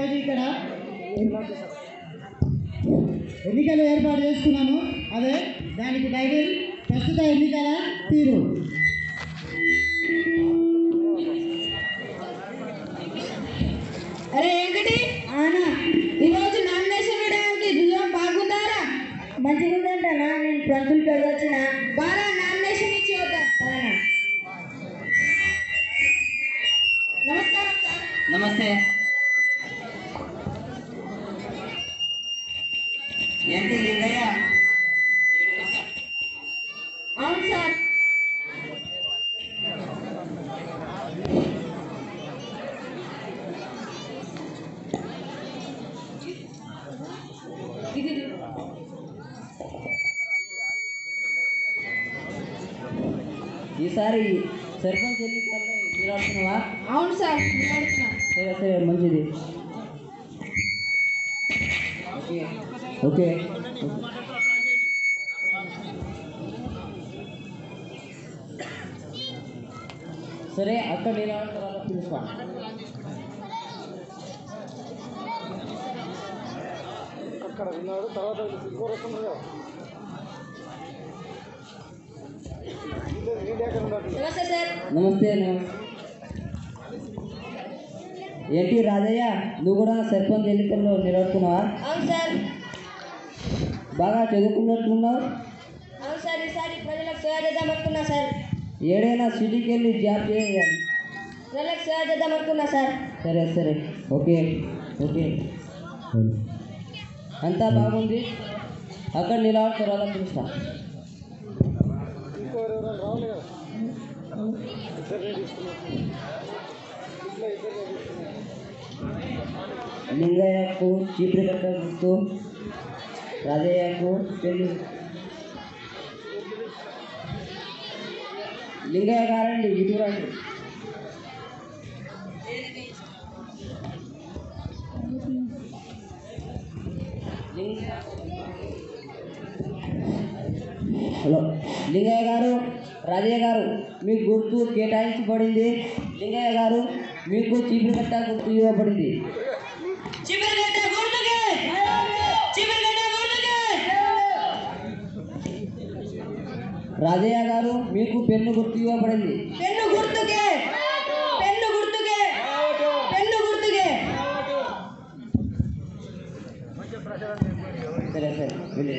ఈరోజు ఇక్కడ ఎన్నికలు ఏర్పాటు చేసుకున్నాము. అదే దానికి టైటిల్ ప్రస్తుత ఎన్నికల తీరు. అరే ఏంటి ఆనా ఈరోజు నామినేషన్ వేయడానికి రుజువు బాగుందారా? మంచిగా ఉందంటనా? నేను పంతులు పెరగొచ్చిన బాగా నామినేషన్ ఇచ్చి వద్దాం. నమస్కారం సార్. నమస్తే. ఏంటి లింగయ్య? అవును సార్. ఈసారి సర్పంచ్ ఎన్నికల్లో నిలబడుతున్నావా? అవును సార్ నిలబడుతున్నా. సరే సరే మంచిది. ఓకే సరే అక్కడ నిలబడుతున్నా పిలుస్తా. అక్కడ విన్నాడు తర్వాత నమస్తే సార్. నమస్తే. ఏంటి రాజయ్య, నువ్వు కూడా సర్పంచ్ ఎన్నికల్లో నిలబడుతున్నావా? అవును సార్. బాగా చదువుకున్నట్టున్నావు. అవును సార్. ఈసారి ప్రజలకు సేవ చేద్దాం అనుకున్నా సార్. ఏడైనా సిటీకి వెళ్ళి జాబ్ చేయాలి. ప్రజలకు సేవ చేద్దాం అనుకున్నా సార్. సరే సరే ఓకే ఓకే అంతా బాగుంది. అక్కడ నిలబడతారు అలా పిలుస్తా. లింగయ్యకు చీపురు కట్ట గుర్తు, రాజయ్యకు పెళ్లి. లింగయ్య గారండి ఇటు రండి. హలో లింగయ్య గారు, రాజయ్య గారు మీకు గుర్తు కేటాయించబడింది. లింగయ్య గారు మీకు చీపురు కట్ట గుర్తు ఇవ్వబడింది. రాజయ్య గారు మీకు పెన్ను గుర్తు ఇవ్వబడింది. పెన్ను గుర్తుకే, పెన్ను గుర్తుకే, పెన్ను గుర్తుకే. సరే సరే వెళ్ళి.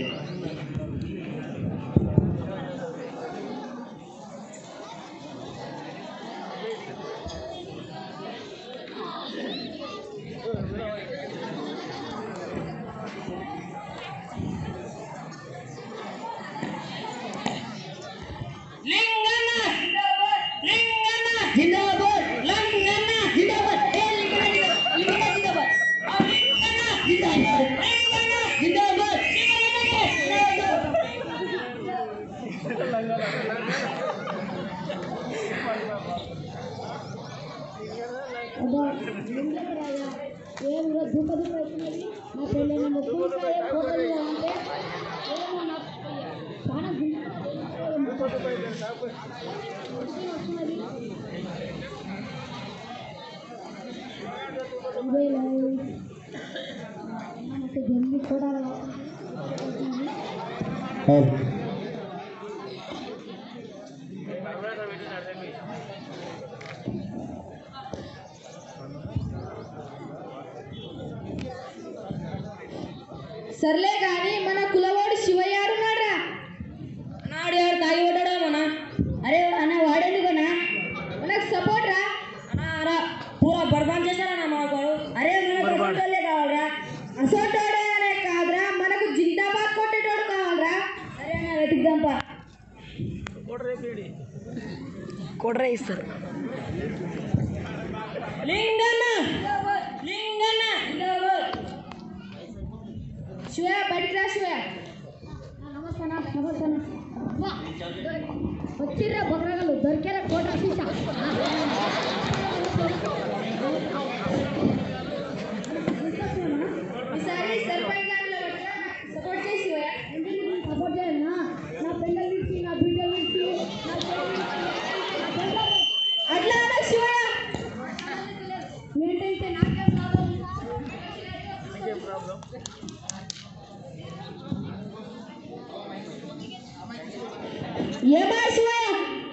జిందాబాద్ లంగన్న జిందాబాద్. ఏ లింగన్న జిందాబాద్ జిందాబాద్. ఆ లింగన్న జిందాబాద్ లింగన్న జిందాబాద్. అబ్బా లింగన్న రాజా ఏం దుఃఖ దుఃఖ అవుతున్నది. నా పెళ్ళైన ముప్పై ఫోటోలు అంటే ఏమో నాకు చాలా వస్తున్నది. మనకు జల్లి కూడా సర్లే కానీ మన కులవాడు శివయ్య ఆడున్నాడా? నాడు ఎవరు తాగి ఉంటాడో మన. అరే అన్న వాడేందుకన్నా మనకు సపోర్ట్ రా అన్న. పూరా బర్బాన్ చేశారన్నా మాకు. అరే మనకు అసోటోళ్ళే కావాలరా. అసోటోడే అనే కాదురా, మనకు జిందాబాద్ కొట్టేటోడు కావాలరా. అరే అన్న వెతుకుదాంపా. కొట్రే ఇస్తారు. లింగన్న లింగన్న శివయ్య బయటికి రా. శివయ్య నమస్తేనా నమస్తేనా. వచ్చిర్రా బొగరగలు దొరికారా కోట సీసా. ఈసారి సర్పంచ్ సపోర్ట్ చేసి శివయ్య. సపోర్ట్ చేయాలన్నా. నా పిల్లల నుంచి నా బిడ్డల నుంచి అట్లా శివయ్య ఏంటంటే నాకేం లాభం. ఏమా శివయ్య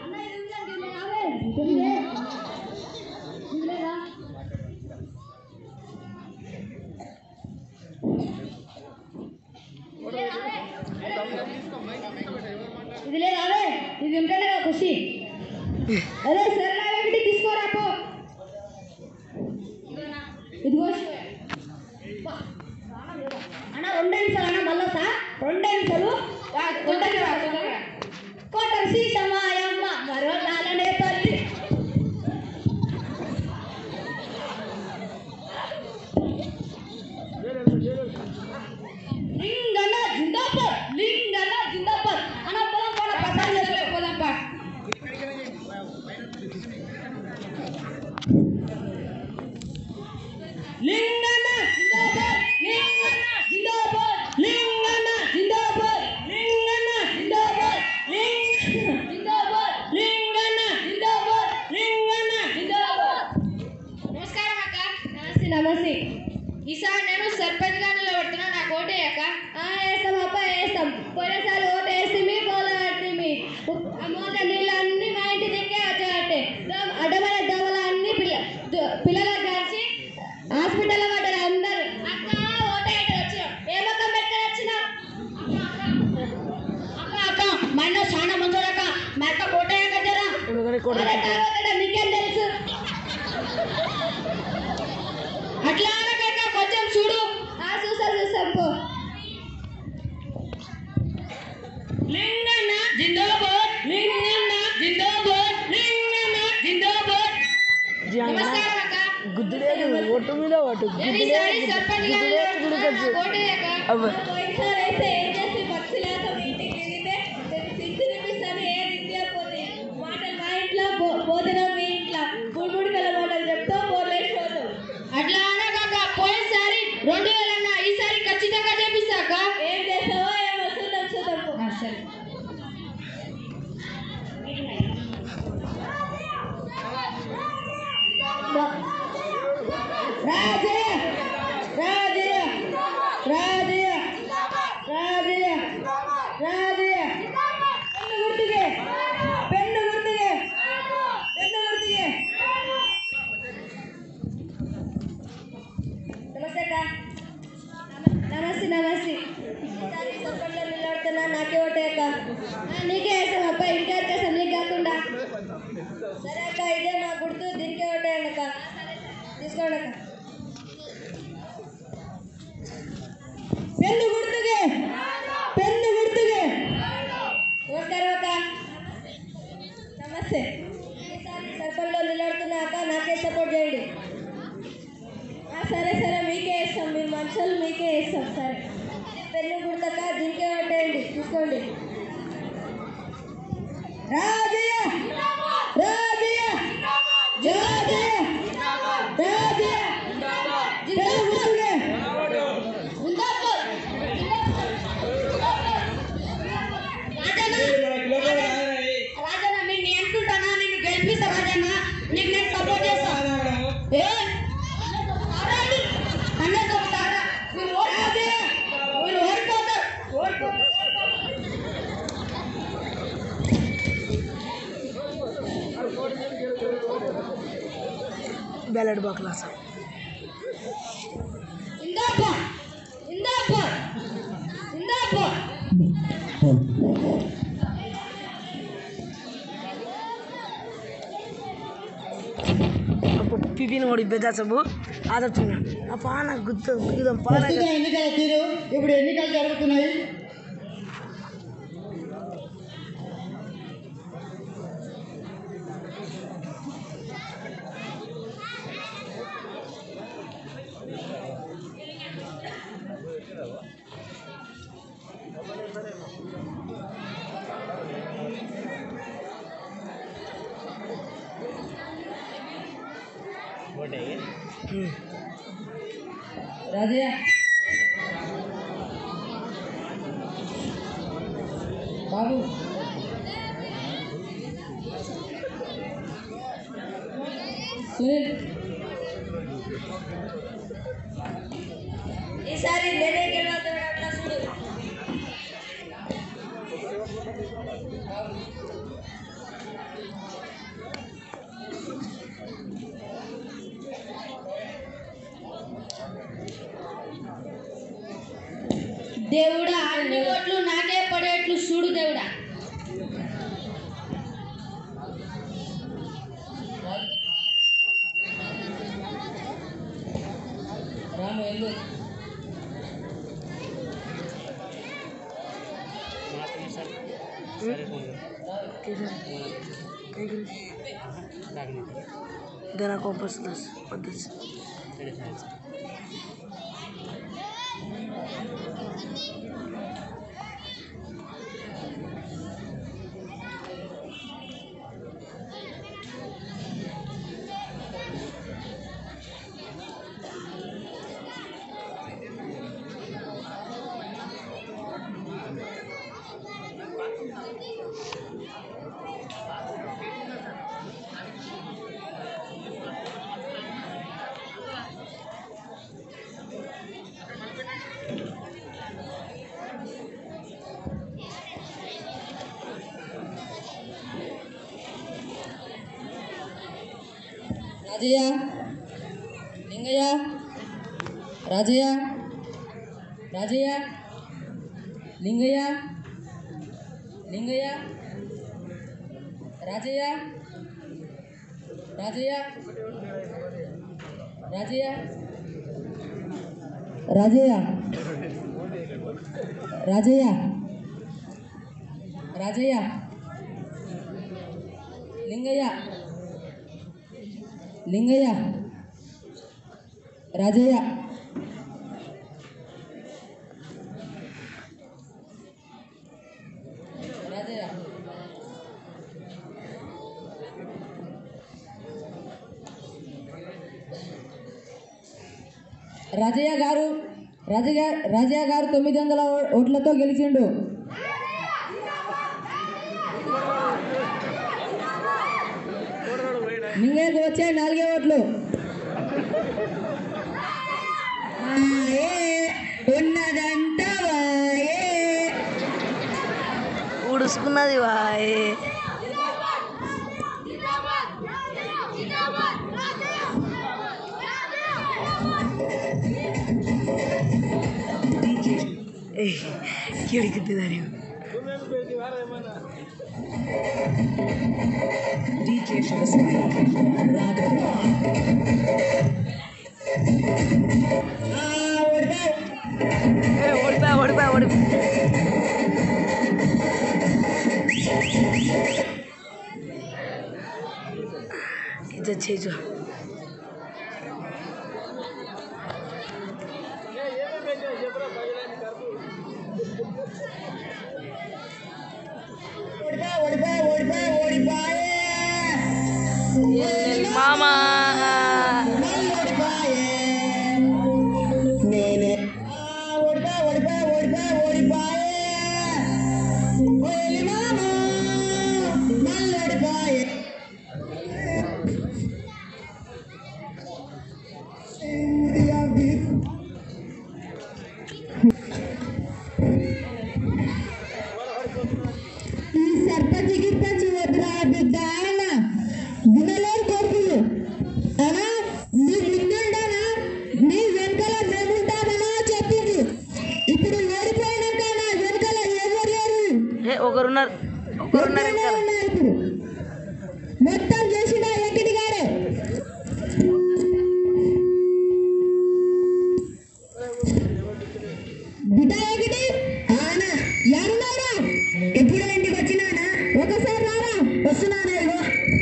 ఇది లేదు అవే ఇది ఉంటేనే కదా ఖుషి అరే సరే ఒకటి తీసుకోరా పో ఇదిగో అన్న 2 నిమిషాలు అన్న మళ్ళా 2 నిమిషాలు తొందరగా కోటర్ సీతమాయమ్మ మరో నాలనే పల్లి లింగన్న జిందాబాద్ లింగన్న జిందాబాద్ అన్న పోదాం పోదాం ప్రసాదం చేసుకుని పోదాం పా లింగన్న జిందాబాద్ లింగన్న జిందాబాద్ లింగన్న జిందాబాద్ లింగన్న జిందాబాద్ జిందాబాద్ లింగన్న జిందాబాద్ లింగన్న జిందాబాద్ నమస్కారం అక్క నమస్తే ఈసారి నేను సర్పంచ్ గా నిలబడుతున్నా నాకు ఓటు అక్క వేస్తాం అప్ప వేస్తాం పోయినసారి ఓటు వేస్తే మీ పోలా మీ మోత నీళ్ళు అన్ని మా ఇంటి దిక్కే వచ్చాయంటే అడ్డమైన దోమల అన్ని పిల్లలకు కలిసి హాస్పిటల్లో పడ్డారు అందరు అక్క ఓటు వేయటం వచ్చినాం ఏమక్క పెట్టుకొని వచ్చినాం అక్క అక్క మా అన్న చాలా మంచోడు అక్క మా అక్క ఓటు వేయకరా మీకేం తెలుసు అట్లా అనక కొంచెం చూడు చూసాం పో లింగన్న జిందాబాద్ లింగన్న జిందాబాద్ లింగన్న జిందాబాద్ నమస్కారం అక్క గుద్దులేదు ఓటు మీద ఓటు ఈసారి సర్పంచ్ గారు ఓటు అక్క పోయినసారి అయితే ఏం చేసి పక్షులతో ఇంటికి తిరిగితే తిండి తినిపిస్తాను ఏ తిండి పోతే మాటలు మా ఇంట్లో భోజనం మీ ఇంట్లో గుడికల మాటలు చెప్తా పోలేసి పోతాం అట్లా అనగాక పోయినసారి 2000 అన్న ఈసారి ఖచ్చితంగా చేపిస్తాక ఏం చేస్తావో ఏమో చూద్దాం సరే రాజయ్య రాజయ్య రాజయ్య రాజయ్య రాజయ్య పెన్ను గుర్తుకే నమస్తే అక్క నమస్తే ఈసారి సర్పంచ్లో నిలబడుతున్నా నాకే ఓటే అక్క నీకే వేసాం అప్ప ఇంకెవరికి వేసాం నీకు కాకుండా సరే అక్క ఇదే మా గుర్తు దీనికే ఓటేయండి అక్క తీసుకోండి అక్క పెన్ను గుర్తుకే నమస్కారం అక్క నమస్తే ఈసారి సర్పంచ్లో నిలబడుతున్నాక నాకే సపోర్ట్ చేయండి సరే మీకే వేస్తాం మీరు మనుషులు మీకే వేస్తాం సరే పెన్ను గుర్తక దీనికే ఓటేయండి తీసుకోండి రాజయ్య రాజయ్య రాజయ్య రాజయ్య పెన్ను గుర్తుకే రాజన్న నేను అనుకుంటానా నిన్ను గెలిపిస్తా రాజన్న నీకు నేను సపోర్ట్ చేస్తా అన్నతో మీరు ఓడిపోతారు బ్యాలెట్ బాక్లాస్ ఇందాపా పిపిని కూడా పెద్ద సబ్బు ఆదర్శంగా ఆ పాన గుర్తు గుద్దుదాం పాన ప్రస్తుతం ఎన్నికల తీరు ఇప్పుడు ఎన్నికలు జరుగుతున్నాయి రాజయ్య బాబు సునీల్ ఈసారి నేనే గెలవతాను అట్లా చూడు. దేవుడా అన్ని ఓట్లు నాకే పడేట్లు చూడు దేవుడా. రాము వెళ్ళు. देना को बस 10 10 రాజయ్య, లింగయ్య, రాజయ్య, రాజయ్య, లింగయ్య, లింగయ్య, రాజయ్య, రాజయ్య, రాజయ్య, రాజయ్య, రాజయ్య, రాజయ్య, లింగయ్య, లింగయ్య, రాజయ్య, రాజయ్య, రాజయ్య గారు రాజయ్య గారు 900 ఓట్లతో గెలిచిండు. లింగయ్యకు వచ్చాయి 4 ఓట్లు. ఉన్నదంతా ఉడుసుకున్నది వాయే. ಕಿಡಿಕಿತ್ತು ನೀವು ಓಡಿಪಾ ಇದು ಚೇಜು మామా ఒకరున్నారు మొత్తం చేసిన వెంకటి గారు బిడ్డ వెంకటి ఎవరున్నారా ఎప్పుడు ఇంటికి వచ్చినానా ఒకసారి రారా వస్తున్నానా ఇగో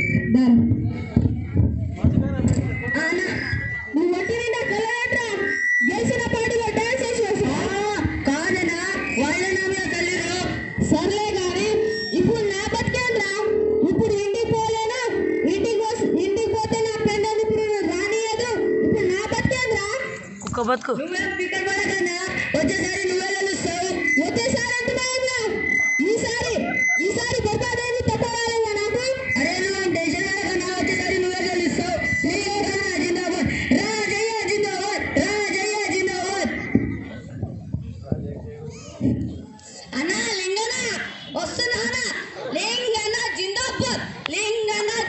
నువ్వు ఒట్టి నిండా కలరా గెలిచిన పార్టీలో డాన్స్ చేసి కాదనా వాళ్ళ నామలో కలరు సర్లే గాని ఇప్పుడు నా బతికేంద్రా ఇప్పుడు ఇంటికి పోలేనా ఇంటికి పోతే నా పెండని ఇప్పుడు రానియదు ఇప్పుడు నా బతికేంద్రా కుక్క బతుకు నువ్వేం పిక్కర్ పడకన్నా వచ్చేసారి నువ్వే గెలుస్తావు వచ్చేసారి అంటున్నావుగా ఈసారి బర్బాదేవి తప్పవాలేదా నాకు అరే నువ్వు టెన్షన్ పడకన్నా వచ్చేసారి నువ్వే గెలుస్తావు జిందాబాద్ రాజయ్య జిందాబాద్ రాజయ్య జిందాబాద్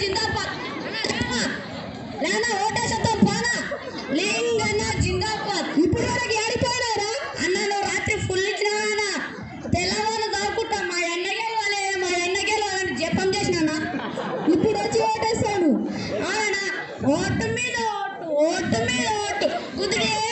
జిందాబాద్ రానా ఓటేసత్తం పానా లింగన్న జిందాబాద్ ఇప్పుడు వరకు ఆడిపోయినారా అన్న నువ్వు రాత్రి ఫుల్ ఇచ్చినా తెల్లవారు దాక్కుంటా మా ఎన్నగేళ్ళని జపం చేసినా ఇప్పుడు వచ్చి ఓటేస్తాను అవునా ఓటు మీద ఓటు కుదిరే